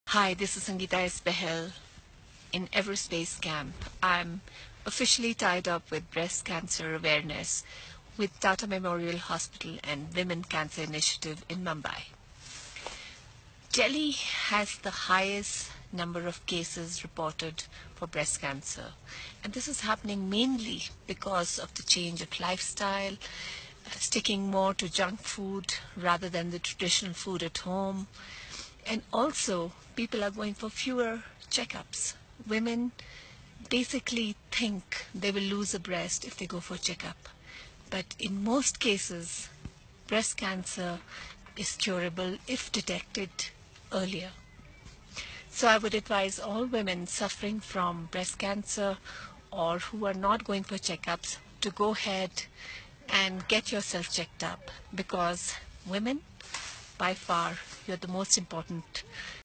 Hi, this is Sangeeta S Bahl in Everest Base Camp. I'm officially tied up with breast cancer awareness with Tata Memorial Hospital and Women Cancer Initiative in Mumbai. Delhi has the highest number of cases reported for breast cancer, and this is happening mainly because of the change of lifestyle, sticking more to junk food rather than the traditional food at home. And also, people are going for fewer checkups. Women basically think they will lose a breast if they go for a checkup. But in most cases, breast cancer is curable if detected earlier. So I would advise all women suffering from breast cancer or who are not going for checkups to go ahead and get yourself checked up, because women, by far, you're the most important